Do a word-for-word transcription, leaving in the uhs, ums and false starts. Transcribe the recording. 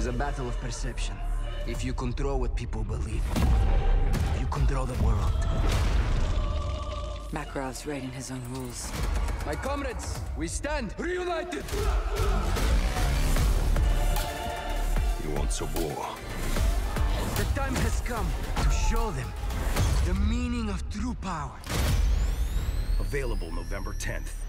a battle of perception. If you control what people believe, you control the world. Makarov's writing his own rules. My comrades, we stand reunited! You want a war? The time has come to show them the meaning of true power. Available November tenth.